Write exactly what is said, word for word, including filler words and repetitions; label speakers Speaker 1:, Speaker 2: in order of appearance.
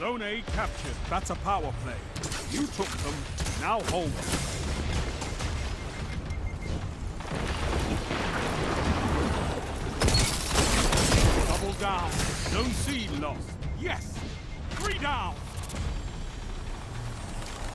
Speaker 1: Zone A captured. That's a power play. You took them, now hold them. Double down. Zone C lost. Yes! Three down!